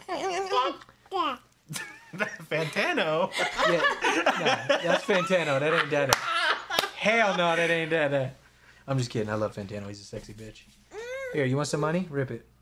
Fantano? Yeah, no, that's Fantano. That ain't Dada. Hell no, that ain't Dada. I'm just kidding. I love Fantano. He's a sexy bitch. Here, you want some money? Rip it.